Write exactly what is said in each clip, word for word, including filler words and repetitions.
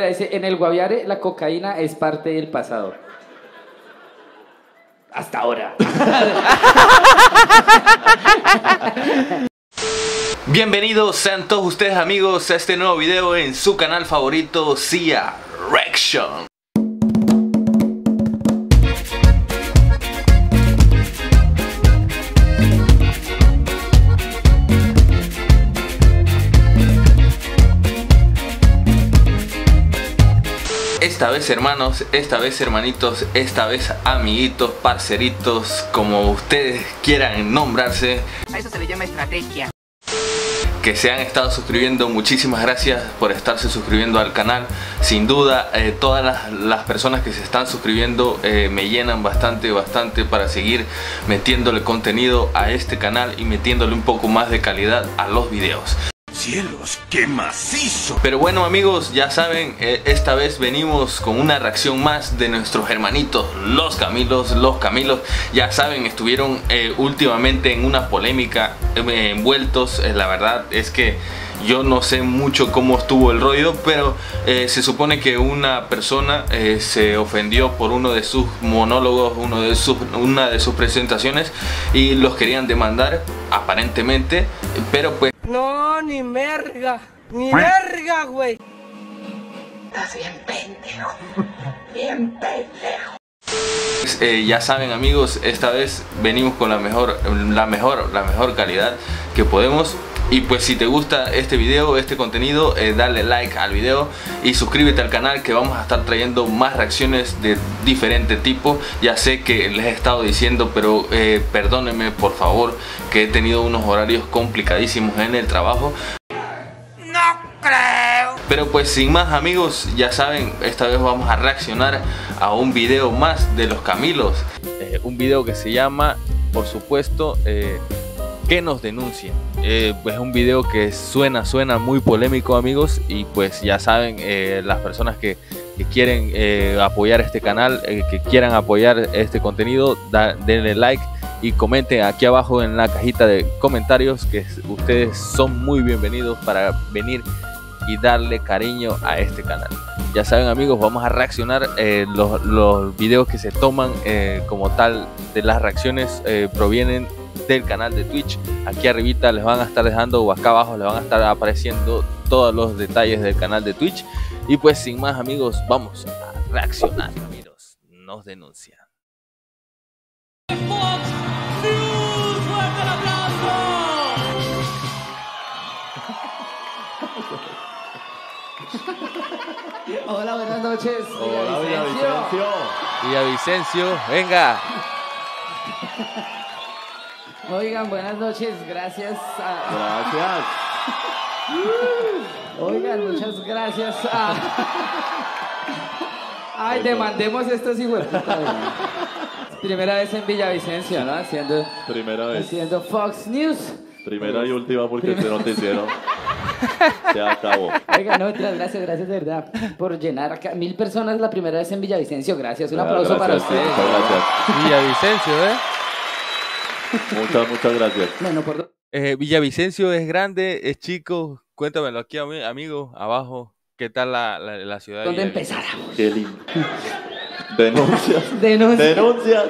Dice, en el Guaviare la cocaína es parte del pasado. Hasta ahora. Bienvenidos sean todos ustedes amigos a este nuevo video en su canal favorito, Sia Reaction. Esta vez hermanos, esta vez hermanitos, esta vez amiguitos, parceritos, como ustedes quieran nombrarse. A eso se le llama estrategia. Que se han estado suscribiendo, muchísimas gracias por estarse suscribiendo al canal. Sin duda, eh, todas las, las personas que se están suscribiendo eh, me llenan bastante, bastante para seguir metiéndole contenido a este canal y metiéndole un poco más de calidad a los videos. ¡Cielos, qué macizo! Pero bueno amigos, ya saben, eh, esta vez venimos con una reacción más de nuestros hermanitos, los Camilos, los Camilos. Ya saben, estuvieron eh, últimamente en una polémica, eh, envueltos, eh, la verdad es que yo no sé mucho cómo estuvo el rollo, pero eh, se supone que una persona eh, se ofendió por uno de sus monólogos, uno de sus, una de sus presentaciones y los querían demandar aparentemente, pero pues... No, ni merga, ni verga, güey. Estás bien pendejo, bien pendejo. Eh, ya saben amigos, esta vez venimos con la mejor, la mejor, la mejor calidad que podemos. Y pues si te gusta este video, este contenido, eh, dale like al video y suscríbete al canal, que vamos a estar trayendo más reacciones de diferente tipo. Ya sé que les he estado diciendo, pero eh, perdónenme por favor, que he tenido unos horarios complicadísimos en el trabajo. No creo. Pero pues sin más amigos, ya saben, esta vez vamos a reaccionar a un video más de los Camilos. Eh, un video que se llama, por supuesto, eh, que nos denuncien. Eh, pues es un video que suena, suena muy polémico amigos, y pues ya saben, eh, las personas que, que quieren eh, apoyar este canal, eh, que quieran apoyar este contenido, da, denle like y comenten aquí abajo en la cajita de comentarios que ustedes son muy bienvenidos para venir y darle cariño a este canal. Ya saben amigos, vamos a reaccionar, eh, los, los videos que se toman eh, como tal de las reacciones eh, provienen del canal de Twitch. Aquí arribita les van a estar dejando, o acá abajo les van a estar apareciendo todos los detalles del canal de Twitch. Y pues sin más amigos, vamos a reaccionar. Amigos, nos denuncian. Hola, buenas noches. Hola, Villavicencio. Villavicencio, venga. Oigan, buenas noches, gracias a... Gracias. Oigan, muchas gracias a... Ay, demandemos estos hijueputas. Primera vez en Villavicencio, ¿no? Haciendo, Primera vez. haciendo Fox News. Primera y última porque Primera. este noticiero se acabó. Oigan, no, otras gracias, gracias de verdad por llenar acá. Mil personas la primera vez en Villavicencio, gracias. Un Ah, aplauso gracias, para sí, ustedes. muchas gracias. Villavicencio, ¿eh? Muchas, muchas gracias. Bueno, por... Eh, Villavicencio es grande, es chico. Cuéntamelo aquí, ami- amigo, abajo. ¿Qué tal la, la, la ciudad de ¿dónde Villavicencio? empezáramos? Qué lindo. Denuncias. Denuncia. Denuncias.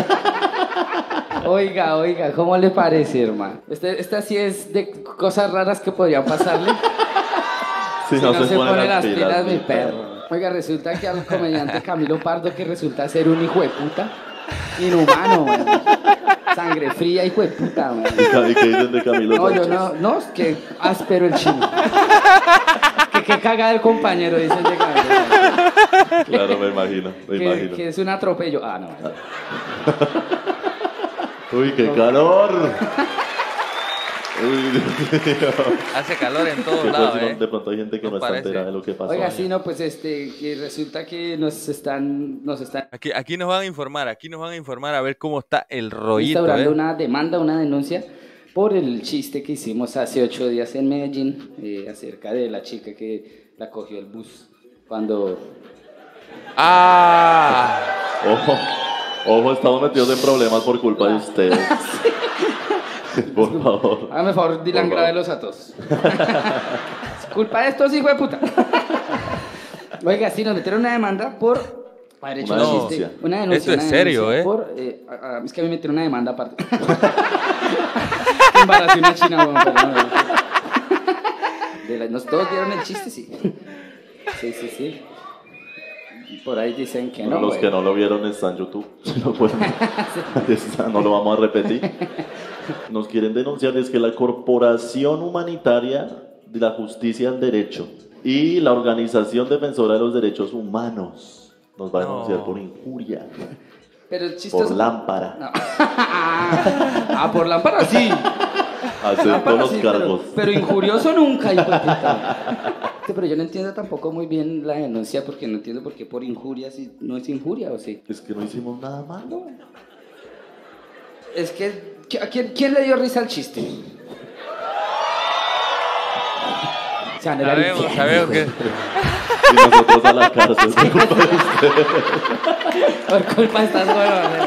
Oiga, oiga, ¿cómo le parece, hermano? Este, esta sí es de cosas raras que podrían pasarle. Si, Si no, no se ponen pone las pilas, mi mi perro. Oiga, resulta que al comediante Camilo Pardo, que resulta ser un hijo de puta, inhumano, man. Sangre fría, hijo de puta, man. ¿Y qué dicen de Camilo No, yo Sánchez? no, no, es que áspero el chino. Que qué caga el compañero, dicen de Camilo. Claro, me imagino, me Que, imagino. que es un atropello. Ah, no. Uy, qué calor. Uy, Dios mío. Hace calor en todos Sí, pues, lados, si no, ¿eh? de pronto hay gente que No no, está parece. enterada de lo que pasó. Oiga, sí, no, pues este, que resulta que nos están, nos están Aquí, aquí nos van a informar, aquí nos van a informar a ver cómo está el rollito, instaurando ¿eh? una demanda, una denuncia por el chiste que hicimos hace ocho días en Medellín eh, acerca de la chica que la cogió el bus cuando... ¡Ah! Ojo, ojo, estamos metidos en problemas por culpa de ustedes. Por favor. Hágame favor, Dylan, Por favor. grábelos a todos. Es culpa de estos hijos de puta. Oiga, sí, nos metieron una demanda por haber hecho Una un chiste. denuncia. Una denuncia. Esto es una serio, denuncia ¿eh? Por, eh a- a- es que a mí me metieron una demanda aparte. Embaracé una china, bueno, pero no, de la- nos todos vieron el chiste, sí. Sí, sí, sí. Por ahí dicen que Bueno, no. los güey. que no lo vieron está en YouTube. Si lo pueden- Ahí está, no lo vamos a repetir. Nos quieren denunciar es que la Corporación Humanitaria de la Justicia al Derecho y la Organización Defensora de los Derechos Humanos nos va a denunciar No. por injuria, Pero el chistoso. por lámpara. No. Ah, por lámpara sí. Acepto Lámpara los sí, cargos. Pero, pero injurioso nunca, hijo de puta. Pero yo no entiendo tampoco muy bien la denuncia porque no entiendo por qué por injuria si no es injuria o sí. Es que no hicimos nada malo. Es que, ¿a quién, quién le dio risa al chiste? Se van a ir al Sabemos, infierno. sabemos que... Y nosotros a la cárcel por culpa de ustedes. Por culpa de estas huevas.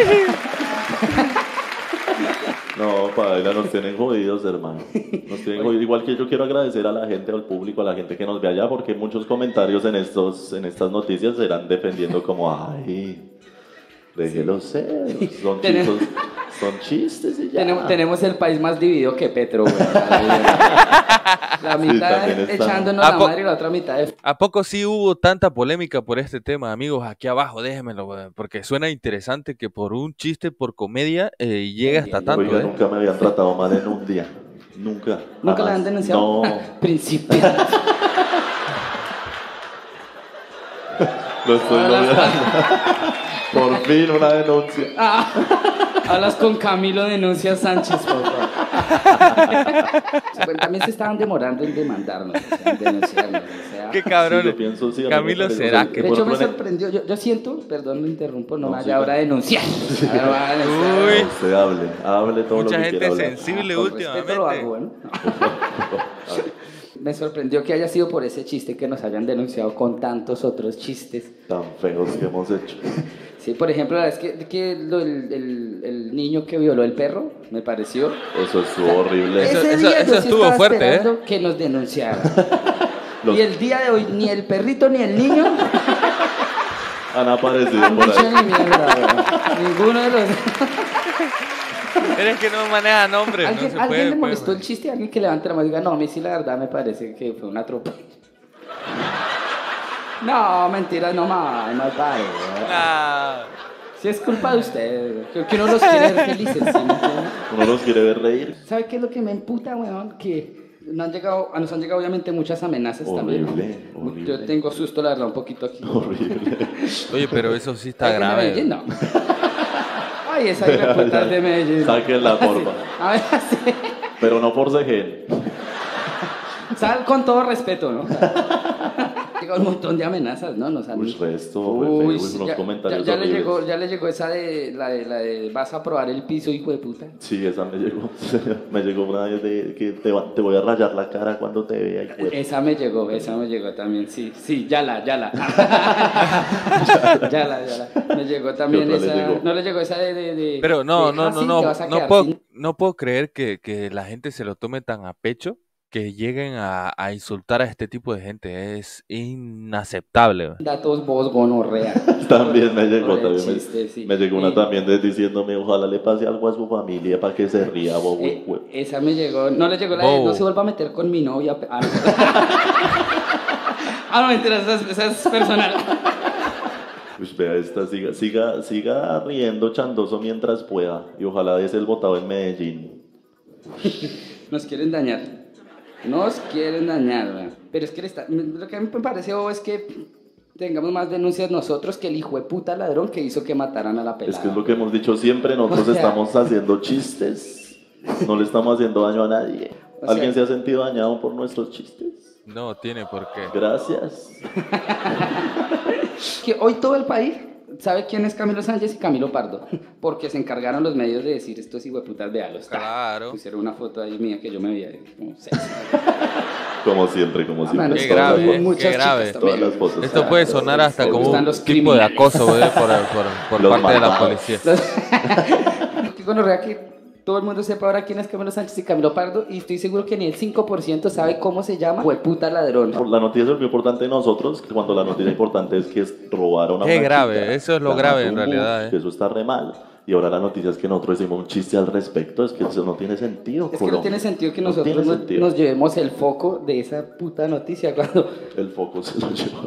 No, paila, nos tienen jodidos, hermano. Nos tienen jodidos. Igual que yo quiero agradecer a la gente, al público, a la gente que nos ve allá, porque muchos comentarios en estos, en estas noticias serán defendiendo como, ay, déjelo ser, son Tenemos- chistes, son chistes y ya. Tenemos, tenemos el país más dividido que Petro, güey. La Sí, mitad también está. echándonos ¿A la po- madre y la otra mitad de... ¿A poco sí hubo tanta polémica por este tema, amigos? Aquí abajo, déjenmelo, weón, porque suena interesante que por un chiste, por comedia, eh, llegue hasta tanto, Oiga, ¿eh? nunca me habían tratado mal en un día. Nunca. ¿Nunca la jamás. han denunciado? No, Principiante. lo estoy Ahora logrando. Por fin una denuncia. Hablas con Camilo Denuncia Sánchez, por favor. Bueno, también se estaban demorando en demandarnos, o sea, en denunciarnos. O sea, Qué cabrón. Sí, yo pienso, sí, a mí me Camilo parece- será o sea, que... de por hecho, me ejemplo, en- sorprendió. Yo, yo siento, perdón, lo interrumpo, no, No, me sí, haya ahora claro. denunciar. Ahora va a denunciar. Uy. No, usted hable, hable todo Mucha lo que gente quiera hablar. sensible Con últimamente. respeto lo hago, bueno. Me sorprendió que haya sido por ese chiste que nos hayan denunciado con tantos otros chistes. Tan feos que hemos hecho. Sí, por ejemplo, la vez que, que lo- el, el- el niño que violó el perro, me pareció. Eso estuvo horrible. Eso- Ese eso- día eso yo sí estuvo estaba fuerte, ¿eh? esperando que nos denunciaran. Los- Y el día de hoy, ni el perrito ni el niño Han aparecido han por dicho ahí. ni mierda, weón. Ninguno de los. Eres que no maneja nombres, no ¿Alguien, se ¿alguien puede. le pues, molestó güey. el chiste? ¿Alguien que levante la mano y diga, no, a mí sí la verdad me parece que fue una tropa? No, mentira, no más, no pare, weón. Nah. Si es culpa de ustedes, que, que uno los quiere ver felices, ¿sí me entienden? Uno los quiere ver reír. ¿Sabe qué es lo que me emputa, weón? Que no han llegado, a nos han llegado obviamente muchas amenazas también. Horrible, ¿no? horrible. Yo tengo susto, la verdad, un poquito aquí. Horrible. Oye, pero eso sí está ¿Alguien de grave. Medellín? No. Ay, esa hijueputa de Medellín. Sáquenla, porfa. A ver, sí. Pero no por Segen. Sal con todo respeto, ¿no? Llega un montón de amenazas, ¿no? Nos han... Uy, resto, Uy, uy, sí, unos ya, comentarios ya, ya le horribles. llegó, ya le llegó esa de la, de la de vas a probar el piso, hijo de puta. Sí, esa me llegó. Me llegó una vez de que te, va- te voy a rayar la cara cuando te vea. hijo de- Esa me llegó, esa me llegó también, sí, sí, ya la, ya la. ya la, ya la. Me llegó también ¿Qué otra le esa. llegó? No le llegó esa de. de, de Pero no, de, no, ah, no, sí, no, te vas a no quedar puedo, sin- no puedo creer que, que la gente se lo tome tan a pecho que lleguen a, a insultar a este tipo de gente. Es inaceptable. güey. Datos vos, gonorrea. También me llegó, Por el también me, chiste, sí. me llegó una Eh, también de diciéndome ojalá le pase algo a su familia para que se ría, bobo. eh, hue- esa me llegó. No le llegó la de Bobo. no se vuelva a meter con mi novia. Ah, no, ah, no mentira, esa es, esa es personal. Pues vea esta, siga, siga, siga riendo chandoso mientras pueda. Y ojalá des el botado en Medellín. Nos quieren dañar. Nos quieren dañar, ¿verdad? Pero es que le está- lo que me parece bobo es que tengamos más denuncias nosotros que el hijo de puta ladrón que hizo que mataran a la pelada. Es que es lo que hemos dicho siempre, nosotros O sea- estamos haciendo chistes, no le estamos haciendo daño a nadie. O ¿Alguien sea- se ha sentido dañado por nuestros chistes? No tiene por qué. Gracias. Que hoy todo el país sabe quién es Camilo Sánchez y Camilo Pardo, porque se encargaron los medios de decir estos hijueputas, véalos. ta. Claro. Pusieron una foto ahí mía que yo me veía como sexy. Como siempre, como siempre. mano, Qué todas grave, las- eh, muchas qué chicas grave. también. Todas las fotos. Esto puede sonar hasta Me como gustan un los tipo de criminales. acoso güey, por, por, por Los parte de la malvados. policía. Los- Qué gonorrea que todo el mundo sepa ahora quién es Camilo Sánchez y Camilo Pardo, y estoy seguro que ni el cinco por ciento sabe cómo se llama hueputa ladrón. La noticia es lo importante de nosotros, cuando la noticia importante es que es robar a una Qué blanquita, grave, eso es lo ganar grave en un realidad, bus, eh. que eso está re mal. Y ahora la noticia es que nosotros decimos un chiste al respecto, es que eso no tiene sentido. Es que Colombia. no tiene sentido que No nosotros tiene nos, sentido. nos llevemos el foco de esa puta noticia cuando... El foco se lo lleva.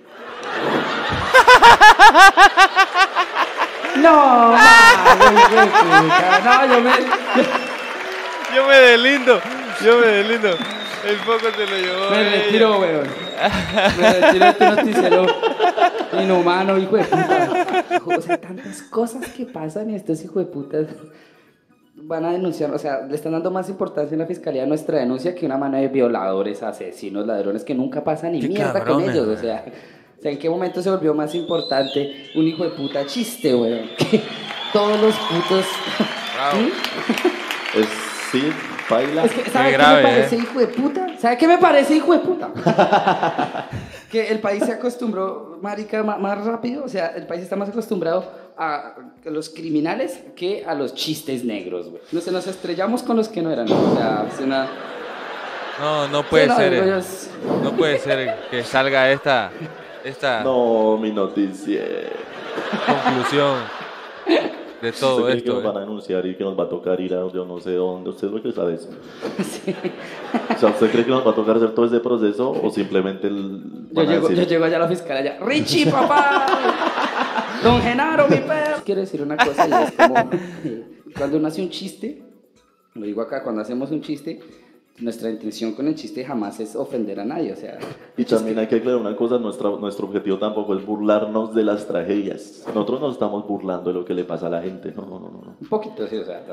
No, mames, qué puta. No, yo me... Yo me deslindo, yo me deslindo. El foco se lo llevó. Me ella. retiro, weón. Me retiro de este noticiero inhumano, hijo de puta. O sea, tantas cosas que pasan y estos hijos de putas van a denunciar. O sea, le están dando más importancia en la fiscalía a nuestra denuncia que una mano de violadores, asesinos, ladrones, que nunca pasa ni Qué mierda cabrones, con ellos. O weón. sea, o sea, ¿en qué momento se volvió más importante un hijo de puta chiste, weón? Que todos los putos... Bravo. ¿Mm? Es, sí, baila. Es que, ¿sabe Qué qué grave, me parece, eh. hijo de puta? ¿Sabe qué me parece, hijo de puta? Que el país se acostumbró, marica, ma- más rápido. O sea, el país está más acostumbrado a los criminales que a los chistes negros, güey. No sé, nos estrellamos con los que no eran. O sea, es una... No, no puede Sí, no, ser. digo eh. yo, es- No puede ser que salga esta, esta No, mi noticia. conclusión de todo ¿Usted cree que esto. nos van a eh. denunciar y que nos va a tocar ir a yo no sé dónde? ¿Usted lo que sabe eso? O sea, ¿usted cree que nos va a tocar hacer todo ese proceso o simplemente el, Yo van a llego, decir, yo llego allá a la fiscalía, allá, Richie, papá, don Genaro, mi perro. Quiero decir una cosa, y es como, eh, cuando uno hace un chiste, lo digo acá, cuando hacemos un chiste, nuestra intención con el chiste jamás es ofender a nadie, o sea... Y también hay que aclarar una cosa, nuestra, nuestro objetivo tampoco es burlarnos de las tragedias. Nosotros no estamos burlando de lo que le pasa a la gente, no, no, no, no. Un poquito, sí, o sea...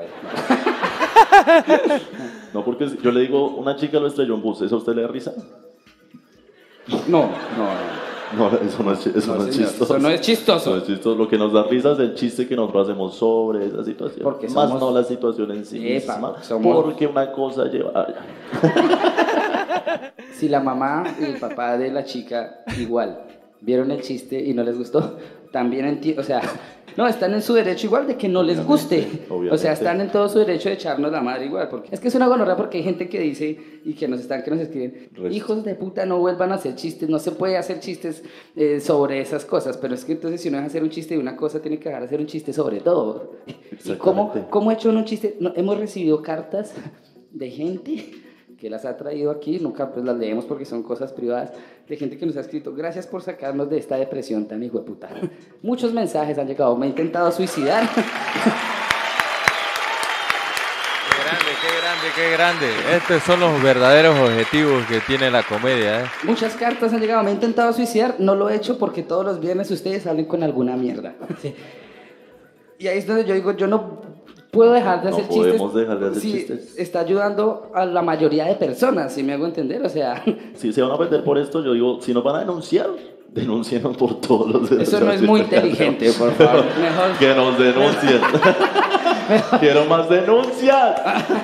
No, porque yo le digo, una chica lo estrelló en bus, ¿eso a usted le da risa? No, no, no. No, eso no es, chi- eso No, no es señor, chistoso. eso no es chistoso. No es chistoso. Lo que nos da risa es el chiste que nosotros hacemos sobre esa situación. Porque Más somos- no la situación en sí Epa, misma. somos- Porque una cosa lleva... ah, ya. Si la mamá y el papá de la chica igual vieron el chiste y no les gustó, también entiendo, o sea, no, están en su derecho igual de que no les guste. Obviamente. O sea, están en todo su derecho de echarnos la madre igual, porque es que es una gonorrea porque hay gente que dice y que nos están, que nos escriben, Resto. hijos de puta, no vuelvan a hacer chistes, no se puede hacer chistes eh, sobre esas cosas, pero es que entonces si uno deja hacer un chiste de una cosa, tiene que dejar de hacer un chiste sobre todo. ¿Y cómo, Exactamente. cómo he hecho un chiste? No, hemos recibido cartas de gente que las ha traído aquí, nunca pues las leemos porque son cosas privadas, de gente que nos ha escrito, gracias por sacarnos de esta depresión tan hijo de puta. Muchos mensajes han llegado, me he intentado suicidar. Qué grande, qué grande, qué grande. Estos son los verdaderos objetivos que tiene la comedia, ¿eh? Muchas cartas han llegado, me he intentado suicidar, no lo he hecho porque todos los viernes ustedes salen con alguna mierda. Sí. Y ahí es donde yo digo, yo no puedo dejar de No hacer chistes. podemos dejar de hacer Sí, chistes. está ayudando a la mayoría de personas, si me hago entender, o sea... Si se van a meter por esto, yo digo, si nos van a denunciar, denuncienos por todos los Eso no es muy inteligente, por favor. Mejor... Que nos denuncien. Quiero más denuncias.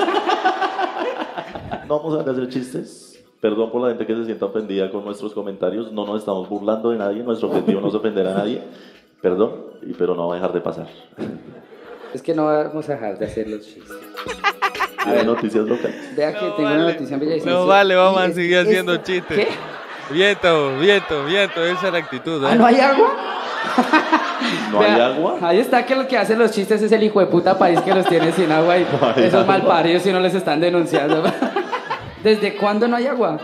No vamos a dejar de hacer chistes. Perdón por la gente que se sienta ofendida con nuestros comentarios. No nos estamos burlando de nadie. Nuestro objetivo no es ofender a nadie. Perdón, y- pero no va a dejar de pasar. Es que no vamos a dejar de hacer los chistes. ¿Tiene noticias locales? Vea que No tengo vale. una noticia en Villavicencio. No vale, vamos y a es- seguir haciendo esto- chistes. ¿Qué? Viento, viento, viento, esa es la actitud, ¿eh? ¿Ah, no hay agua? ¿No hay Vea, agua? Ahí está que lo que hace los chistes es el hijo de puta país que los tiene sin agua y No hay esos agua. malparidos si no les están denunciando. ¿Desde cuándo no hay agua?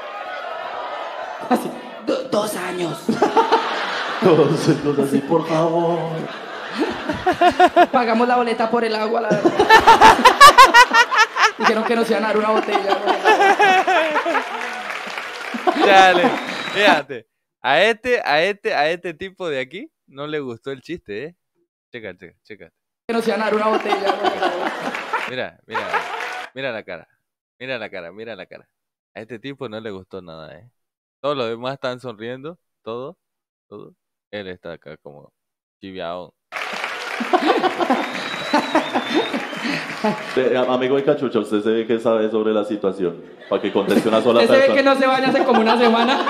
Así, "Do- dos años. Todos cosas así, por favor. Pagamos la boleta por el agua, la verdad. Dijeron que nos iban a dar una botella. Dale, fíjate. A este, a este, a este tipo de aquí no le gustó el chiste, ¿eh? Checa, checa, checa. Que nos iban a dar una botella. Mira, mira, mira la cara. Mira la cara, mira la cara. A este tipo no le gustó nada, ¿eh? Todos los demás están sonriendo, todo, todo. Él está acá como chiviao. Eh, Amigo de Cachucha, usted se ve que sabe sobre la situación. Para que conteste una sola Usted se ve persona. que no se baña hace como una semana.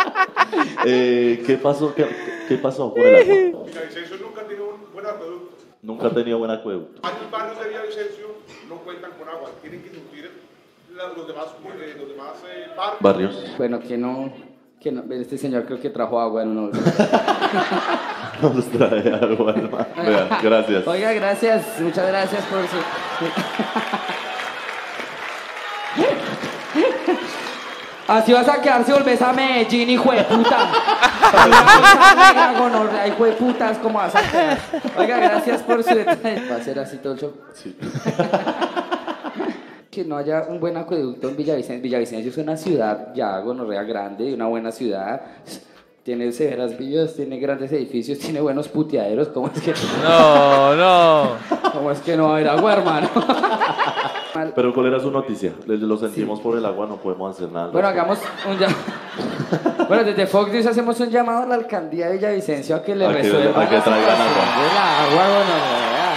Eh, ¿Qué pasó? ¿Qué, qué pasó con el agua? Villavicencio nunca tiene un buen acueducto. Nunca ha tenido buen acueducto. Varios barrios de Villavicencio no cuentan con agua, tienen que nutrir la- los demás, eh, los demás eh, barrios. Barrios. Bueno, que no, que no, este señor creo que trajo agua en uno. Nos trae agua, hermano. Vean, gracias. Oiga, gracias, muchas gracias por su... Así vas a quedar si volvés a Medellín, hijo de puta. Hijo de putas, ¿cómo vas a quedar? Oiga, gracias por su detalle. Va a ser así todo el show. Sí. Que no haya un buen acueducto en Villavicencio. Villavicencio es una ciudad ya gonorrea grande, una buena ciudad. Tiene severas vías, tiene grandes edificios, tiene buenos puteaderos. ¿Cómo es que No, no. ¿Cómo es que no va a haber agua, hermano? Pero ¿cuál era su noticia? Le- Lo sentimos por el agua, no podemos hacer nada. Bueno, hagamos un llamado. Bueno, desde Fox News hacemos un llamado a la alcaldía de Villavicencio a que le A que- resuelva a que la traigan situación agua. del agua, gonorrea.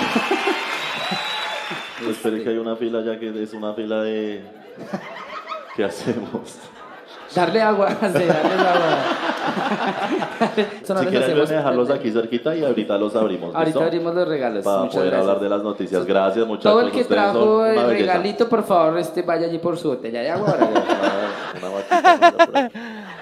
Esperen que hay una fila ya que es una fila de... ¿Qué hacemos? Darle agua, sí, darle agua. Eso no Si les quieren hacemos- dejarlos aquí cerquita y ahorita los abrimos. Ahorita ¿listo? abrimos los regalos. Para Muchas poder gracias. hablar de las noticias. Gracias, muchachos. Todo el que Ustedes son trajo una el belleza. regalito, por favor, este, vaya allí por su botella de agua. Para que- Una vaquita, mira por ahí.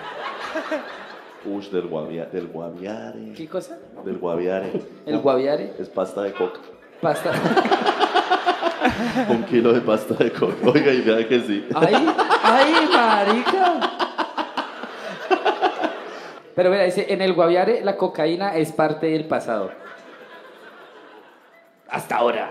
Ush, del, guavia, del guaviare. ¿Qué cosa? Del guaviare. El guaviare. Es pasta de coca. Pasta. Un kilo de pasta de coca. Oiga, y vean que sí. ¡Ay! ¡Ay, marica! Pero mira, dice, en el guaviare la cocaína es parte del pasado. Hasta ahora.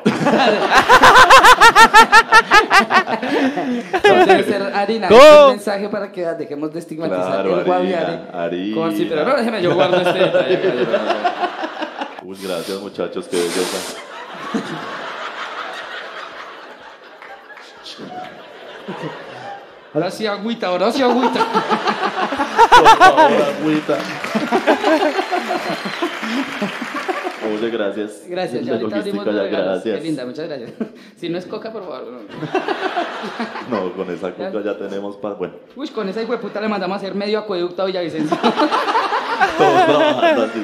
No debe ser harina. ¿Cómo? Es un mensaje para que dejemos de estigmatizar Claro, el harina, guaviare. harina. Como si- pero no, déjeme, yo guardo este detalle. Uy, gracias, muchachos. Qué belleza. Ahora sí agüita, ahora sí agüita. Por favor, agüita. Oye, gracias. Gracias, ya De ahorita abrimos logística los ya, regalos. gracias. Qué linda, muchas gracias. Si no es coca, por favor. No. No, con esa coca ya tenemos para... Bueno, Uy, con esa hijueputa le mandamos a hacer medio acueducto a Villavicencio. todos trabajando así.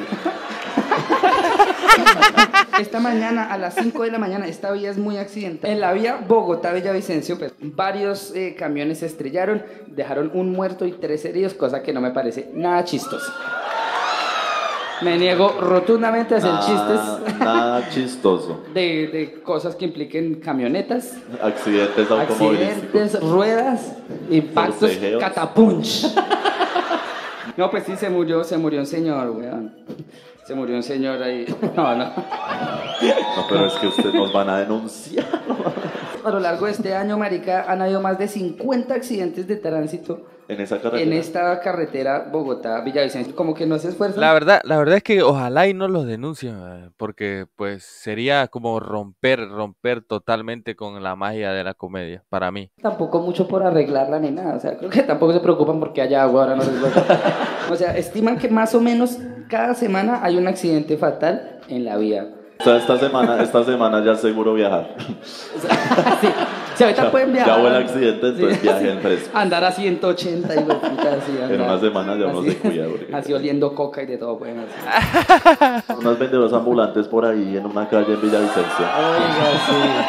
Esta mañana, a las cinco de la mañana, esta vía es muy accidentada. En la vía Bogotá-Villavicencio, pues, varios eh, camiones se estrellaron, dejaron un muerto y tres heridos, cosa que no me parece nada chistosa. Me niego rotundamente a hacer Nada, chistes nada chistoso. de, de cosas que impliquen camionetas, Accidentes automovilísticos. accidentes, ruedas, impactos, Forcejeos. catapunch. No, pues sí, se murió, se murió un señor, weón. Se murió un señor ahí. No, no. No, pero es que ustedes nos van a denunciar. A lo largo de este año, marica, han habido más de cincuenta accidentes de tránsito En esa carretera. en esta carretera Bogotá-Villavicencio. Como que no se esfuerzan. La verdad, la verdad es que ojalá y no los denuncien, eh, porque pues sería como romper, romper totalmente con la magia de la comedia, para mí. Tampoco mucho por arreglarla ni nada. O sea, creo que tampoco se preocupan porque haya agua, ahora no les gusta. O sea, estiman que más o menos cada semana hay un accidente fatal en la vía. O sea, esta semana, esta semana ya seguro viajar. O sea, sí. Si ahorita Ya- pueden viajar. ya hubo el accidente, entonces viajen fresco. Andar a ciento ochenta y puta, así. En andar una semana ya uno así, se cuida, porque- Así oliendo coca y de todo pueden hacer. Unas vendedoras ambulantes por ahí en una calle en Villavicencio. Oiga, sí.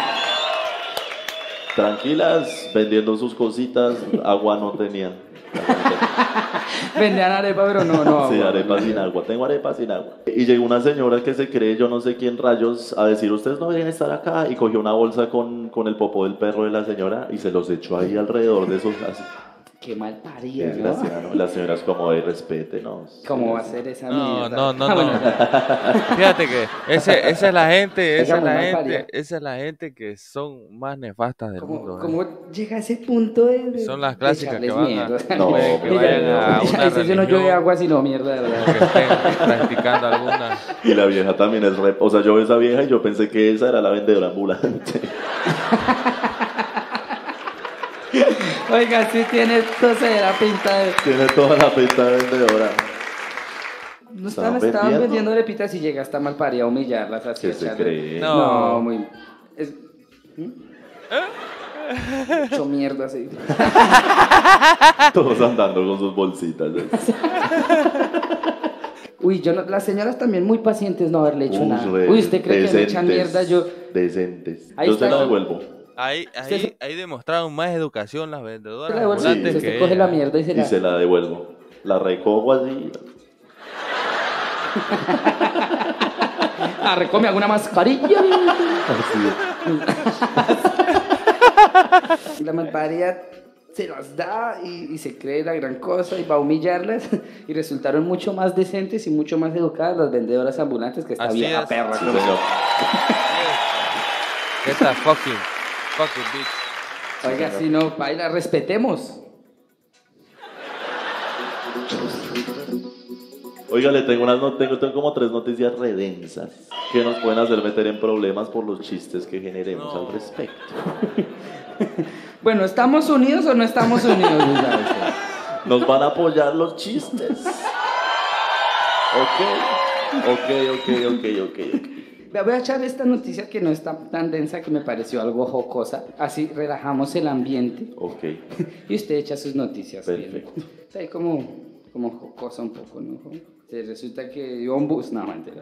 Tranquilas, vendiendo sus cositas, agua no tenían. Vendían arepa, pero no, no. Sí, agua. arepa sin agua, tengo arepa sin agua. Y llegó una señora que se cree, yo no sé quién rayos, a decir, ustedes no deberían estar acá. Y cogió una bolsa con, con el popó del perro de la señora y se los echó ahí alrededor de esos. Así. Qué mal parida, Es ¿no? gracia, ¿no? La señora es como de respete, ¿no? ¿Cómo va a ser esa No, mierda? no, no, Ah, no. bueno, Fíjate que ese, esa es la gente, esa Oiga, es la muy mal gente, parida. esa es la gente que son más nefastas del ¿Cómo, mundo. ¿eh? cómo llega a ese punto de, de- Son las de clásicas que echarles van a- mierda? No, Mira, que mira, vayan a mira, una dice, yo no religión. llueve agua sino mierda, de Que verdad. estén practicando alguna. Y la vieja también es re... O sea, yo veo esa vieja y yo pensé que esa era la vendedora ambulante. Oiga, sí tiene tosera pinta de... Tiene toda la pinta de vendedora. No ¿Estaban estaban, estaban vendiendo? vendiendo arepitas y llega hasta mal parida a humillarlas así. ¿Qué se echarle- cree? No. No, muy... Es... ¿Mm? Mucho mierda, sí. Todos andando con sus bolsitas. Uy, yo no, las señoras también muy pacientes no haberle hecho Uy, nada. re Uy, ¿usted cree que me echan decentes, mierda? Yo... Decentes. Ahí Yo se está. la devuelvo. Ahí, ahí, ahí demostraron más educación las vendedoras Se la devuelve, ambulantes Sí. usted que coge la ellas. mierda y se Y la... se la devuelvo. La recojo así. Ah, recome alguna mascarilla. Así. La malparida se las da y, y se cree la gran cosa y va a humillarlas y resultaron mucho más decentes y mucho más educadas las vendedoras ambulantes que esta Así vieja es. perra. Sí, señor. Esa fucking, fucking bitch. Oiga, si no, baila, respetemos. Oiga, le tengo, unas, no- tengo, tengo como tres noticias redensas que nos pueden hacer meter en problemas por los chistes que generemos No. al respecto. Bueno, ¿estamos unidos o no estamos unidos? Luisa? Nos van a apoyar los chistes. Ok, ok, ok, ok, ok, ok. Vea, voy a echar esta noticia que no está tan densa, que me pareció algo jocosa. Así relajamos el ambiente Ok, y usted echa sus noticias. bien. perfecto. Está ahí como, como jocosa un poco, ¿no? Se resulta que iba un bus. No, mentira.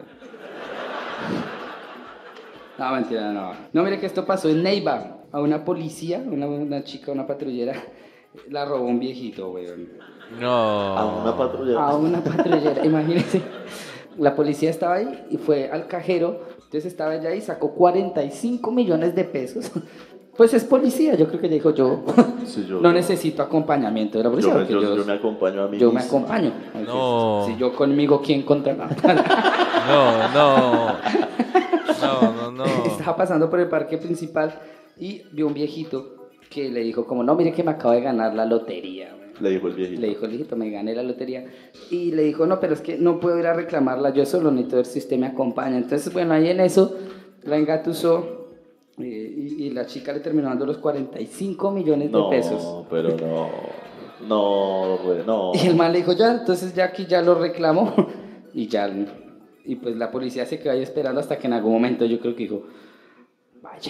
No, mentira, no. No, mire que esto pasó en Neiva. A una policía, una, una chica, una patrullera, la robó un viejito, weón. No. A una patrulla. A una patrullera, imagínense. La policía estaba ahí y fue al cajero. Entonces estaba allá y sacó cuarenta y cinco millones de pesos. Pues es policía, yo creo que ella dijo yo. Sí, yo- no necesito acompañamiento de la policía. Yo me, porque yo, yo, yo me acompaño a mí yo me mismo. acompaño. No. Si yo conmigo, ¿quién contra nada? No, no. No, no, no. Estaba pasando por el parque principal y vio un viejito que le dijo como, no, mire que me acabo de ganar la lotería. güey". Le dijo el viejito. Le dijo el viejito, me gané la lotería. Y le dijo, no, pero es que no puedo ir a reclamarla yo solo, necesito ver si usted me acompaña. Entonces, bueno, ahí en eso la engatusó eh, y, y la chica le terminó dando los cuarenta y cinco millones No, de pesos. pero no. No, re- no. Y el man le dijo, ya, entonces ya aquí ya lo reclamó. Y ya, y pues la policía se quedó ahí esperando hasta que en algún momento yo creo que dijo, vaya,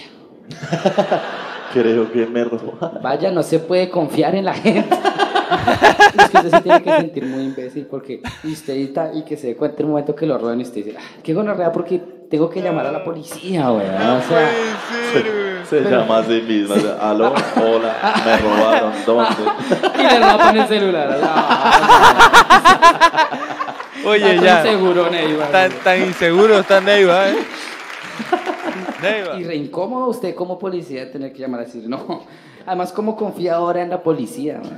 Creo que me robaron. vaya, no se puede confiar en la gente. Es que usted se tiene que sentir muy imbécil porque y usted y, ta- y que se dé cuenta el momento que lo roban y usted dice, "Ah, qué gonorrea porque tengo que llamar a la policía, güey. O sea, Se llama a sí misma. o sea, Aló, hola, me robaron. ¿Dónde? y le roban el celular. No, Oye, está ya. tan seguro, Neiva. Tan, tan inseguro está Neiva, ¿eh? Neiva. Y re incómodo usted como policía tener que llamar a decir, no. Además, ¿cómo confía ahora en la policía? man?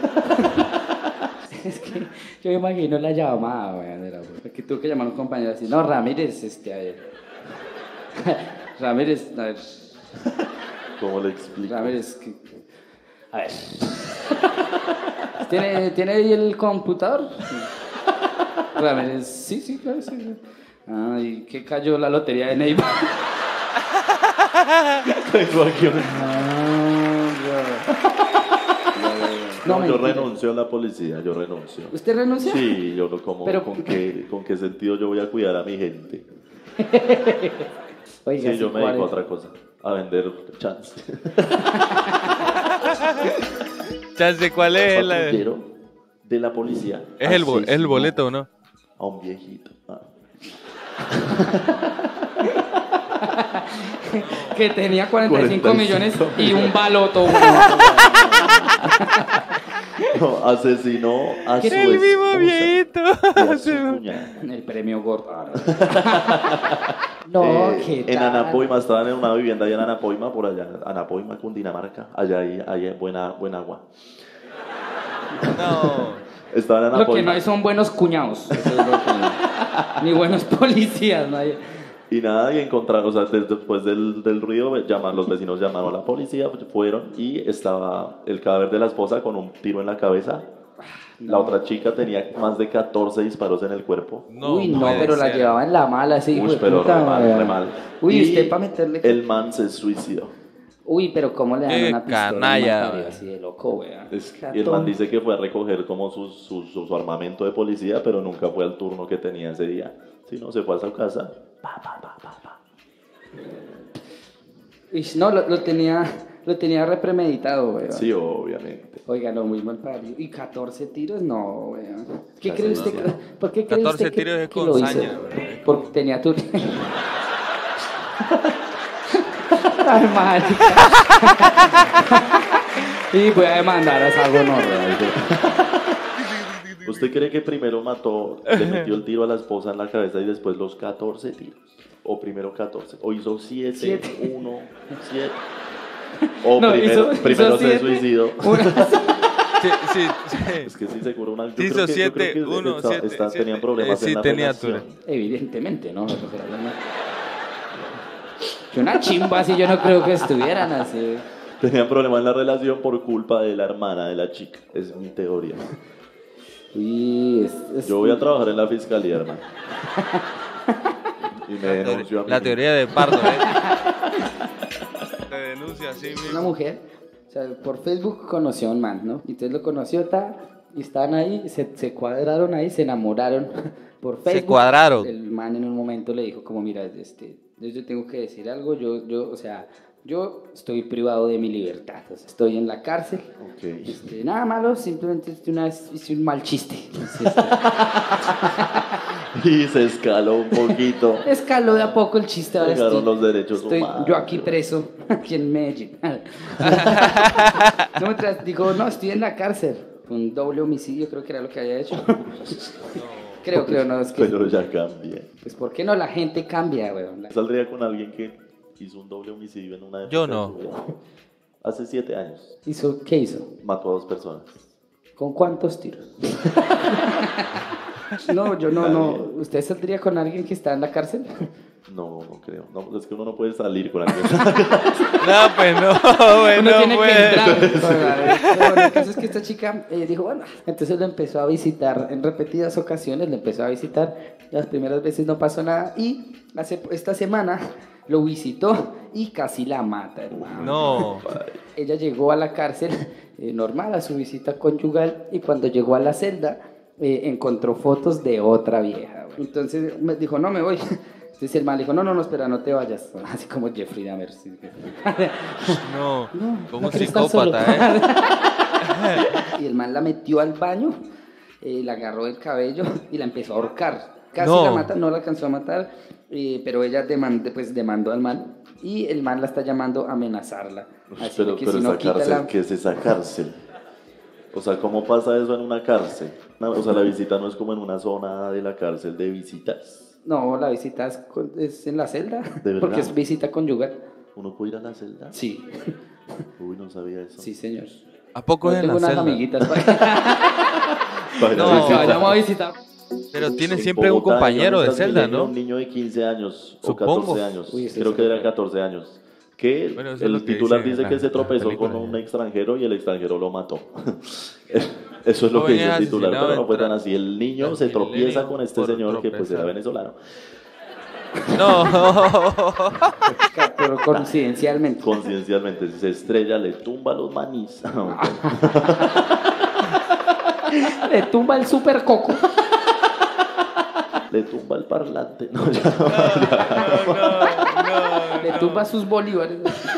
Es que yo me imagino la llamada, güey, de la- que tuvo que llamar a un compañero así, no, Ramírez, este, a ver. Ramírez, a ver. ¿Cómo le explico? Ramírez, que... A ver. ¿Tiene, ¿Tiene ahí el computador? Ramírez, sí, sí, claro, sí. Ah, ¿y qué cayó la lotería de Neiva? Tengo aquí un... No, No, yo mentira. renuncio a la policía, yo renuncio. ¿Usted renunció? Sí, yo no como Pero- con qué con qué sentido yo voy a cuidar a mi gente. Oiga, Sí, yo me ¿cuál dedico a es? otra cosa, a vender chance. Chance, ¿cuál es? La- Patrullero de la policía. ¿Es el, bo- ¿Es el asesinó boleto o no? A un viejito. Ah. Que tenía cuarenta y cinco cuarenta y millones cinco y un baloto. güey. No, asesinó a su El mismo esposa viejito. y a su cuñada. El premio gordo. No, Eh, ¿qué en tal? Anapoima, estaban en una vivienda allá en Anapoima, por allá, Anapoima, Cundinamarca, allá hay, hay buena, buen agua. No. Estaban en Lo que Anapoima no hay son buenos cuñados. Eso es lo que- Ni buenos policías. No hay... y nada, y encontraron, o sea, des- después del, del ruido, llaman, los vecinos llamaron a la policía, fueron y estaba el cadáver de la esposa con un tiro en la cabeza. La otra chica tenía más de catorce disparos en el cuerpo. No Uy, no, puede pero la ser. llevaba en la mala, ese hijo Uy, de pero puta, re mal, güey. re mal. Uy, Y usted para meterle... el man se suicidó. Uy, pero ¿cómo le dan Qué una pistola? a un canalla, macario güey. así de loco, güey. Es- y el man dice que fue a recoger como su, su, su, su armamento de policía, pero nunca fue al turno que tenía ese día. Sino se fue a su casa. Pa, pa, pa, pa, pa. Uy, no, lo, lo tenía lo tenía repremeditado, weón. Sí, obviamente. Oiga, no, muy mal parido. ¿Y catorce tiros? No, weón. ¿Qué Casi cree usted? nada. que- ¿Por qué cree catorce usted que, tiros es que con lo hizo? saña, weón. Porque tenía tu... Ay, marica. Y voy a demandar a esa gonorrea. ¿Usted cree que primero mató, le metió el tiro a la esposa en la cabeza y después los catorce tiros? ¿O primero catorce? ¿O hizo siete, uno, siete? ¿O No, primero, hizo- primero hizo se siete. suicidó? Sí, sí, sí. Es que sí, seguro una... yo Sí, creo hizo que- yo creo siete, que uno, está- siete, está- siete. tenían problemas Eh, sí, en la tenía relación. altura. Evidentemente, ¿no? Que una chimba así yo no creo que estuvieran así. Tenían problemas en la relación por culpa de la hermana de la chica. Es mi teoría. Uy, es, es- Yo voy a trabajar en la fiscalía, hermano. Y me denunció a mí La mismo. teoría de Pardo, ¿eh? Te denuncia así mismo. una mujer, o sea, por Facebook conoció a un man, ¿no? Y entonces lo conoció, ta, y estaban ahí, se, se cuadraron ahí, se enamoraron por Facebook. cuadraron. El man en un momento le dijo como, mira, este, yo tengo que decir algo, yo, yo, o sea, yo estoy privado de mi libertad, o sea, estoy en la cárcel. Ok. Este, nada malo, simplemente este, una vez hice un mal chiste. Así, este, Y se escaló un poquito. escaló de a poco el chiste. Ahora Llegaron estoy, los derechos estoy humanos. yo aquí preso, aquí en Medellín. No, mientras digo, no, estoy en la cárcel. Un doble homicidio creo que era lo que había hecho. Creo, creo, no, es que... Pero ya cambié. Pues, ¿por qué no? La gente cambia, weón. La- Saldría con alguien que hizo un doble homicidio en una época Yo de no. su vida. Hace siete años. ¿Hizo, ¿Qué hizo? Mató a dos personas. ¿Con cuántos tiros? No, yo no, no. ¿Usted saldría con alguien que está en la cárcel? No, no creo. No, es que uno no puede salir con alguien. No, pues no, pues Uno no, tiene pues. que entrar. Pero bueno, el caso es que esta chica eh, dijo, bueno, entonces lo empezó a visitar en repetidas ocasiones, lo empezó a visitar. Las primeras veces no pasó nada y hace, esta semana lo visitó y casi la mata, hermano. No. Ella llegó a la cárcel eh, normal, a su visita conyugal, y cuando llegó a la celda eh, encontró fotos de otra vieja. Güey. Entonces me dijo, no, me voy. Entonces el man le dijo, no, no, no, espera, no te vayas. Así como Jeffrey Dahmer. Sí. No, No, como no un quiero estar psicópata, solo. ¿eh? Y el man la metió al baño, eh, la agarró del cabello y la empezó a ahorcar. Casi No. la mata, no la alcanzó a matar, eh, pero ella demandó, pues, demandó al man y el man la está llamando a amenazarla. Así pero que pero si no esa quita cárcel, la... ¿qué es esa cárcel? O sea, ¿cómo pasa eso en una cárcel? O sea, la visita no es como en una zona de la cárcel de visitas. No, la visita es, con- es en la celda, ¿De verdad? porque es visita conyugal. ¿Uno puede ir a la celda? Sí, Uy, no sabía eso. sí, señor. ¿A poco Yo es en tengo la unas celda? amiguitas para Para No, la que visita. vayamos a visitar. Pero tiene En siempre un Bogotá, compañero en de el celda, Transmilenio, ¿no? Un niño de quince años Supongo. o catorce años. Uy, ese Creo es que era el- catorce años. Que Bueno, eso es lo el que titular dice dice la- que se la tropezó película. con un extranjero y el extranjero lo mató. Eso es lo que Joven dice el titular, asesinado pero no fue en tan así. El niño Transmilenio se tropieza con este por señor que pues tropezar. era venezolano. No. Pero coincidencialmente. Conciencialmente, si se estrella, le tumba los manís. Le tumba el super coco. Le tumba el parlante. No, ya no. Le tumba sus bolívares.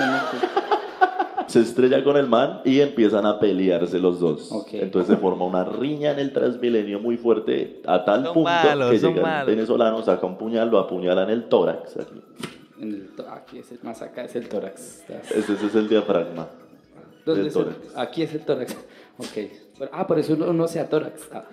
Se estrella con el man y empiezan a pelearse los dos. Ok. Entonces se forma una riña en el Transmilenio muy fuerte a tal Son punto malos, que son llega el malos. venezolano, saca un puñal, lo apuñala en el tórax. Aquí. En el tó- aquí es el, más acá es el tórax. Estás- Ese, ese es el diafragma. ¿Dónde del es el- tórax. Aquí es el tórax. Ok. Pero- ah, por eso uno, uno sea tórax. Ah.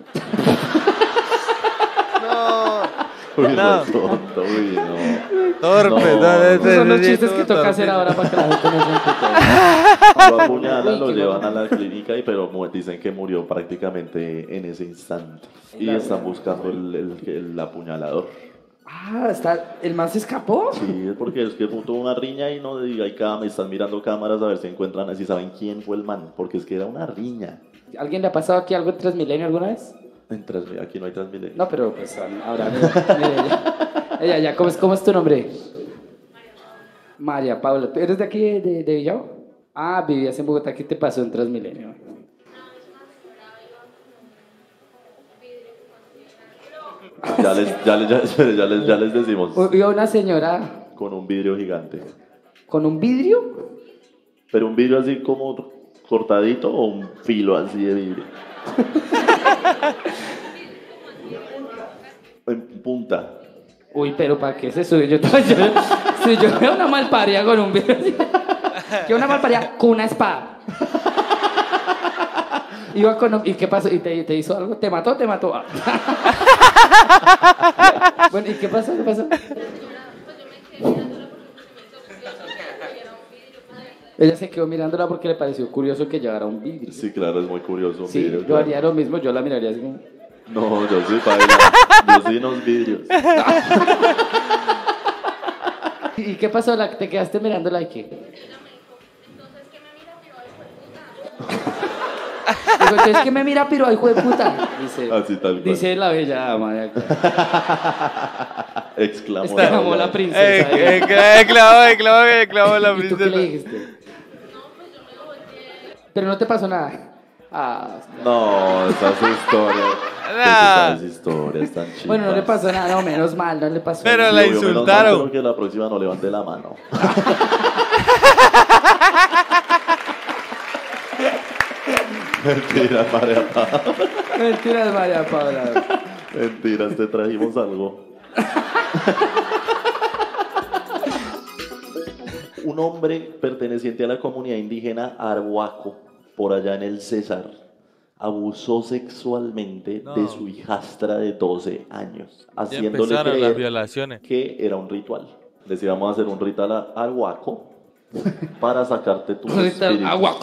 Uy, No. no. Tonto, uy, no. Torpe, No. no, Esos son los sí, chistes tú que toca torpe. hacer ahora para que la gente no se entere. Lo apuñalan, Uy, lo qué llevan bueno. a la clínica, y pero mu- dicen que murió prácticamente en ese instante. Y Claro. están buscando el, el, el apuñalador. Ah, está, ¿el man se escapó? Sí, es porque es que tuvo una riña y no diga, hay cámaras, están mirando cámaras a ver si encuentran, si saben quién fue el man, porque es que era una riña. ¿Alguien le ha pasado aquí algo en Transmilenio alguna vez? En Transmi- aquí no hay Transmilenio. No, pero pues ahora mira, mira, ella, ella, ya, ¿cómo es, ¿cómo es tu nombre? María Paula. ¿Tú eres de aquí, de, de, de Villao? Ah, vivías en Bogotá. ¿Qué te pasó en Transmilenio? Ya les, ya les, ya, espere, ya les, ya les decimos, Iba una señora con un vidrio gigante. con un vidrio. Pero un vidrio así como cortadito o un filo así de vidrio. En punta. Uy, pero ¿para qué se sube? Yo, yo, si yo veo una malparía con un vidrio así. Yo una malparía con una espada. Iba con... ¿Y qué pasó? ¿Y te, te hizo algo? ¿Te mató? ¿Te mató? Ah. Bueno, ¿y qué pasó? ¿Qué pasó? Ella se quedó mirándola porque le pareció curioso que llevara un vidrio. Sí, claro, es muy curioso un Sí, vidrio. yo claro. haría lo mismo, yo la miraría así como... No, yo sí, baila. Yo sí unos vidrios. ¿Y qué pasó? La- ¿Te quedaste mirándola y qué? Digo, entonces que me mira, pero ay, hijo de puta. Dice, Así tal cual. dice la bella dama de acá. Exclamó. Exclamó la la bella. princesa. Eh, eh, Exclamó, exclamó, exclamó la ¿Y tú qué le princesa. dijiste? Pero no te pasó nada. Ah, No, esas historias. Nah. Esas historias tan chicas. bueno, no le pasó nada, no, menos mal, no le pasó Pero nada. la Sí, obvio, menos mal, insultaron. pero que la próxima no levante la mano. Mentiras, María Paula. Mentiras, María Paula. Mentiras, te trajimos algo. Un hombre perteneciente a la comunidad indígena Arhuaco, por allá en el César, abusó sexualmente No. de su hijastra de doce años, Ya haciéndole empezaron las creer violaciones. que era un ritual. Les íbamos a hacer un ritual a Arhuaco para sacarte tus Ahorita, espíritus. agua.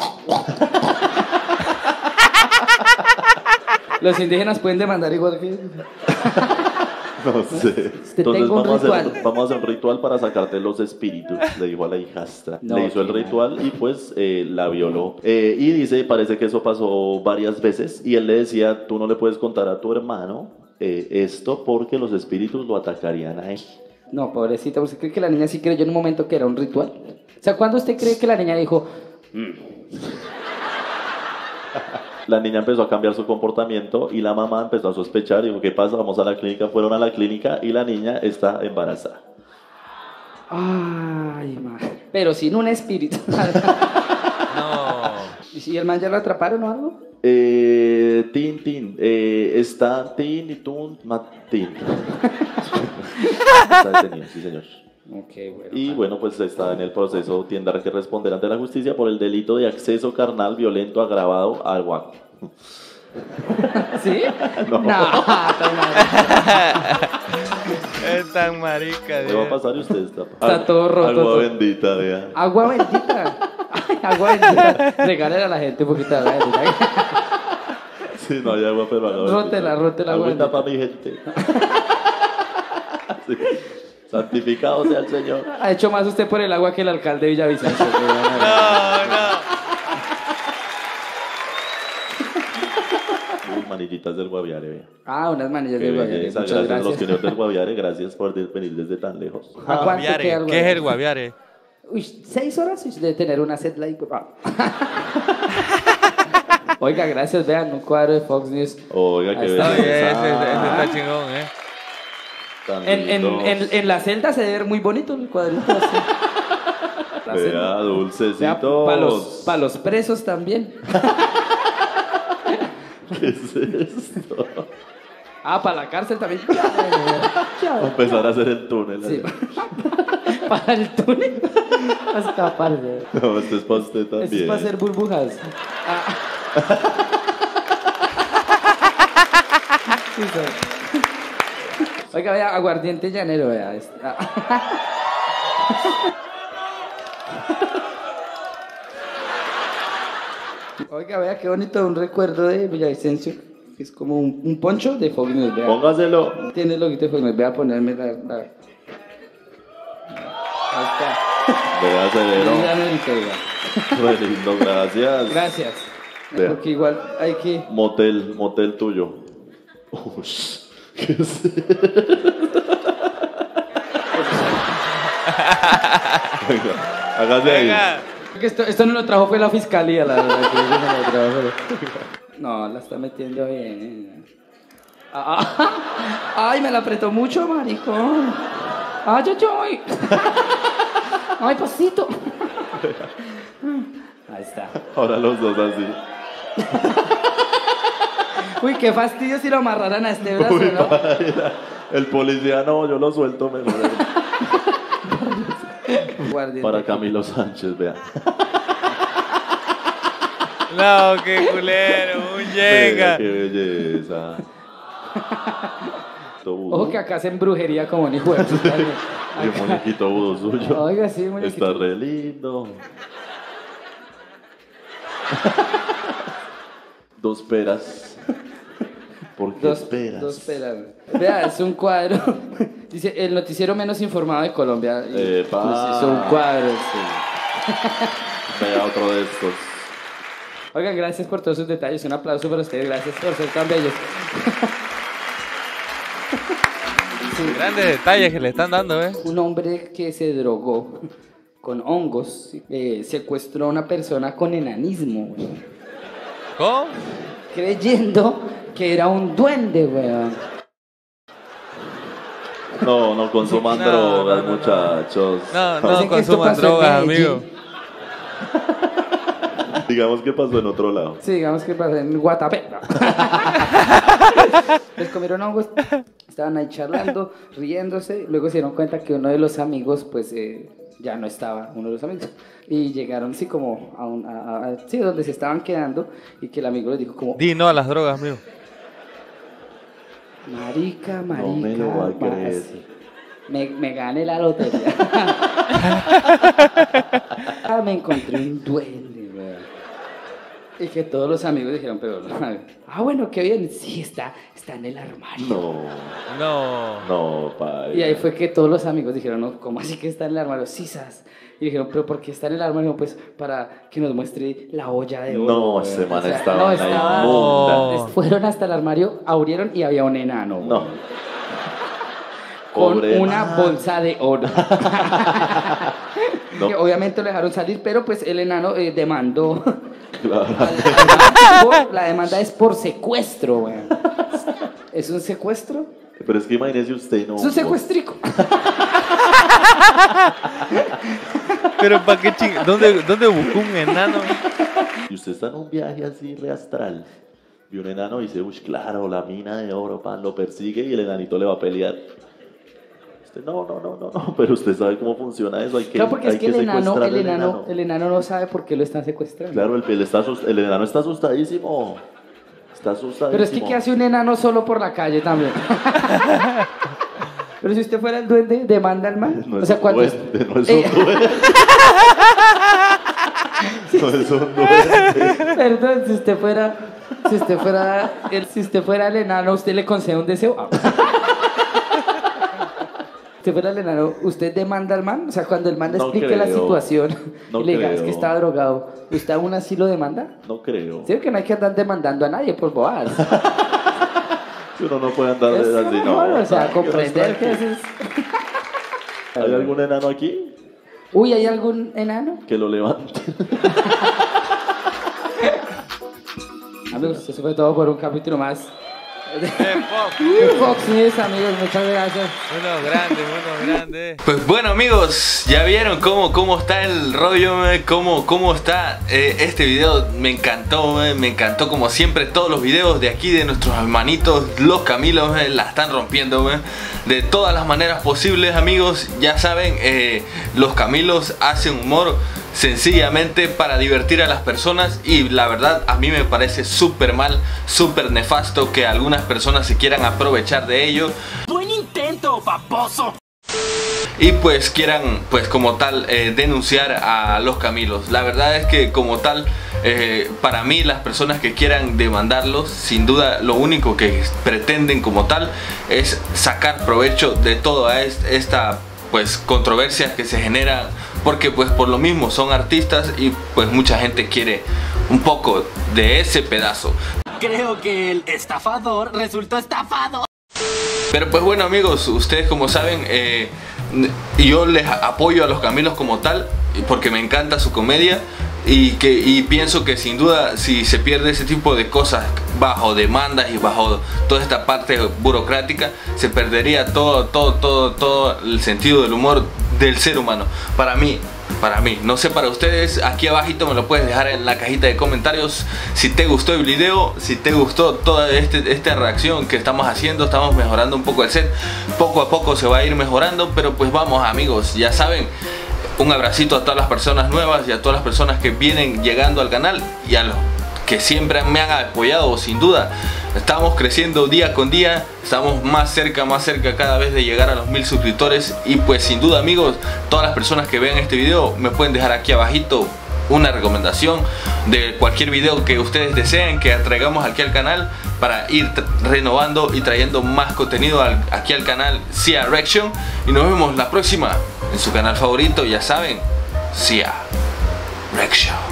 Los indígenas pueden demandar igual que... No sé. Te Entonces tengo un vamos a, hacer, ritual. vamos a hacer un ritual para sacarte los espíritus, le dijo a la hijastra. No, le hizo el qué ritual y pues eh, la violó. Eh, y dice, parece que eso pasó varias veces y él le decía, tú no le puedes contar a tu hermano eh, esto porque los espíritus lo atacarían a él. No, pobrecita, ¿usted cree que la niña sí creyó en un momento que era un ritual? O sea, ¿cuándo usted cree que la niña dijo... La niña empezó a cambiar su comportamiento y la mamá empezó a sospechar y dijo, ¿qué pasa? Vamos a la clínica. Fueron a la clínica y la niña está embarazada. Ay, madre. Pero sin un espíritu. No. ¿Y si el man ya lo atraparon o algo? Eh, tin, tin, eh, está tin y tun, matin. Está detenido, sí señor. Ok, bueno. Y bueno, pues está en el proceso, tendrá que responder ante la justicia por el delito de acceso carnal violento agravado al guaco. ¿Sí? No. No, tan mal. Es tan marica. ¿Qué va a Dios. pasar y usted está? Está todo roto, Agua todo. bendita, vea. Agua bendita. Ay, agua bendita. Regálale a la gente un poquito de agua bendita. Sí, no hay agua, pero agua bendita. Rótela, rótela, agua Agüita bendita. para mi gente. Sí. Santificado sea el Señor. Ha hecho más usted por el agua que el alcalde de Villavicencio. No, no. Uy, manillitas del Guaviare, vea. Ah, unas manillas Qué de Guaviare. belleza, Muchas gracias a los gracias. pioneros del Guaviare, gracias por venir desde tan lejos. ¿A cuánto Guaviare. queda el ¿Qué es Guaviare? el guaviare? Uy, seis horas uy, de tener una set like. Oiga, gracias, vean, un cuadro de Fox News. Oiga, qué Ahí está. Oye, belleza. ese, ese Ah. está chingón, ¿eh? Tan En, en, lindos. en, en la celda se debe ver muy bonito el cuadrito así. La Vea, celda. dulcecitos. Para los, pa' los presos también. ¿Qué es esto? Ah, para la cárcel también. Va a empezar a hacer el túnel. Sí. allá. Para el túnel. A escaparse. No, este es para usted también. Esto es para hacer burbujas. Ah. Sí, sí. Oiga, vea, aguardiente llanero, vea. este. Ah. Oiga, vea, qué bonito, un recuerdo de Villavicencio. Es como un, un poncho de Fox News, vea. Póngaselo. Tiene el loguito de Fox News, voy a ponerme la... la... Ahí está. Vea, severo. Ya no grité, oiga. Re lindo, gracias. Gracias. Vea. Porque igual hay que... Motel, motel tuyo. Ush, ¿qué es esto? Venga, hágase ahí. Venga. Porque esto, esto no lo trajo fue la fiscalía, la verdad. Que ellos no, lo trajo, pero- no, la está metiendo bien. Ah, ah, ay, me la apretó mucho, maricón. Ay, ay, ay. Ay, pasito. Ahí está. Ahora los dos así. Uy, qué fastidio si lo amarraran a este brazo, Uy, ¿no? baila. El policía no, yo lo suelto mejor. Guardián Para de- Camilo Sánchez, vea. No, qué culero, un Vea, llega. qué belleza. Vudú. Ojo que acá hacen brujería como un hijo de puta. Y un muñequito vudú suyo. Oiga, sí, muñequito. Está re lindo. Dos peras. ¿Por qué Dos peras? Dos peras. Vea, es un cuadro. Dice, el noticiero menos informado de Colombia. Y, Epa. pues, es un cuadro, sí. Vea otro de estos. Oigan, gracias por todos sus detalles. Un aplauso para ustedes. Gracias por ser tan bellos. Sí. Grandes detalles que le están dando, ¿eh? Un hombre que se drogó con hongos eh, secuestró a una persona con enanismo, güey, ¿Cómo? creyendo que era un duende, weón. No, no consuman No, drogas, no, no, no. muchachos. No, no Dicen que esto consuman pasó en drogas, Medellín. amigo. Digamos que pasó en otro lado. Sí, digamos que pasó en Guatapé. Les comieron hongos, estaban ahí charlando, riéndose, luego se dieron cuenta que uno de los amigos, pues, eh, ya no estaba, uno de los amigos, y llegaron, sí, como a, un, a, a- a- sí, donde se estaban quedando, y que el amigo les dijo como, Di no a las drogas, amigo. marica, marica, No me lo va a mas- creer. me, me gané la lotería. Ah, me encontré un duende, weón. Y que todos los amigos dijeron, pero, ah, bueno, qué bien, sí, está, está en el armario. No, No. no, padre. Y ahí fue que todos los amigos dijeron, no, ¿cómo así que está en el armario? Sí, sas. Y dijeron, ¿pero por qué está en el armario? Pues para que nos muestre la olla de oro. No, weón. ese man O sea, estaba no, en la estaba- inmunda. Fueron hasta el armario, abrieron y había un enano. weón, No. Con Pobre una man. bolsa de oro. No. Que obviamente lo dejaron salir, pero pues el enano eh, demandó. Claro. Por- la demanda es por secuestro, weón. ¿Es un secuestro? Pero es que imagínese usted, no. Es un secuestrico. Pero ¿para qué ching... ¿Dónde, ¿Dónde buscó un enano? Y usted está en un viaje así re astral. Y un enano dice, uy, claro, la mina de oro, pan, lo persigue y el enanito le va a pelear. Usted, no, no, no, no, no. Pero usted sabe cómo funciona eso. Hay que, Claro, porque hay es que el enano, secuestrar el al enano, el enano no sabe por qué lo están secuestrando. Claro, el, el, está asust- el enano está asustadísimo. Está asustadísimo. Pero es que ¿qué hace un enano solo por la calle también? Pero si usted fuera el duende, demanda al man. No o es sea, un cuando... duende, no es Eh, un duende. No es un duende. Perdón, si usted fuera, si usted fuera, el, si usted fuera el enano, usted le concede un deseo. Ah. Si fuera el enano, ¿usted demanda al man? O sea, cuando el man le No explique la creo. situación No y le diga, es creo. que estaba drogado, ¿usted aún así lo demanda? No creo. Sí, que no hay que andar demandando a nadie por bobadas. Uno no puede andar Es de así, no. mejor, o sea, Tranquilo, comprender que tranquilo. eso es... ¿Hay algún enano aquí? Uy, ¿hay algún enano? Que lo levante. Amigos, eso fue todo por un capítulo más Eh, Fox. de Fox News, amigos, muchas gracias. Unos grandes, unos grandes. Pues bueno, amigos, ya vieron cómo, cómo está el rollo, eh, cómo, cómo está eh, este video. Me encantó, eh, me encantó como siempre. Todos los videos de aquí de nuestros hermanitos, los Camilos, eh, la están rompiendo eh, de todas las maneras posibles, amigos. Ya saben, eh, los Camilos hacen humor sencillamente para divertir a las personas, y la verdad a mí me parece súper mal, súper nefasto que algunas personas se quieran aprovechar de ello. Buen intento, baboso. Y pues quieran, pues como tal, eh, denunciar a los Camilos. La verdad es que como tal, eh, para mí las personas que quieran demandarlos, sin duda lo único que pretenden como tal es sacar provecho de toda est- esta pues controversia que se genera, porque pues por lo mismo son artistas y pues mucha gente quiere un poco de ese pedazo. Creo que el estafador resultó estafado. Pero pues bueno, amigos, ustedes como saben, eh, yo les apoyo a los Camilos como tal, porque me encanta su comedia, y, que, y pienso que sin duda si se pierde ese tipo de cosas bajo demandas y bajo toda esta parte burocrática, se perdería todo, todo, todo, todo el sentido del humor del ser humano. Para mí, para mí. No sé para ustedes, aquí abajito me lo puedes dejar en la cajita de comentarios si te gustó el video, si te gustó toda este, esta reacción que estamos haciendo. Estamos mejorando un poco el set, poco a poco se va a ir mejorando, pero pues vamos amigos, ya saben, un abracito a todas las personas nuevas y a todas las personas que vienen llegando al canal y a los que siempre me han apoyado. Sin duda estamos creciendo día con día, estamos más cerca, más cerca cada vez de llegar a los mil suscriptores. Y pues sin duda amigos, todas las personas que vean este video me pueden dejar aquí abajito una recomendación de cualquier video que ustedes deseen que traigamos aquí al canal, para ir renovando y trayendo más contenido al, aquí al canal Sia Reaction. Y nos vemos la próxima en su canal favorito, ya saben, Sia Reaction.